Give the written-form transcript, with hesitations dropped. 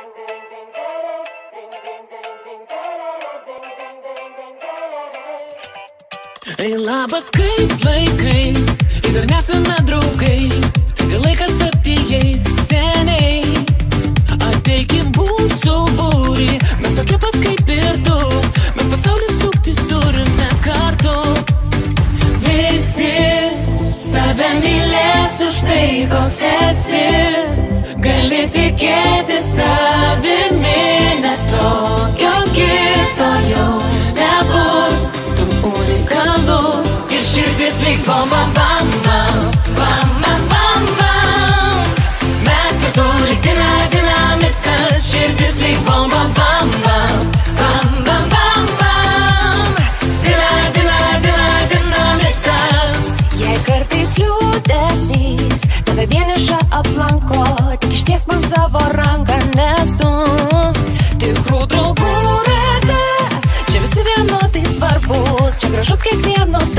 Ei, labas, kaip laikais, ir dar nesame draugai, tai laikas tapti jais seniai. Ateikim mūsų būrį, mes tokie pat kaip ir tu, mes pasaulį sukti turime kartu. Visi tave mylės už tai, koks esi, gali tikėti savimi, nes tokio kito jau nebus. Unikalus ir širdis lyg bomba, bam, bam, bam, bam, bam, bam. Mes kartu lyg dinamitas, širdis lyg bomba, bam, bam, bam, bam, bam, bam. Dinamitas. Jei kartais liūdesys tave vienišą aplanko, tik išties man savo ranką, nes tu tikrų draugų rate. Čia visi vienodai svarbus, čia gražus kiekvieno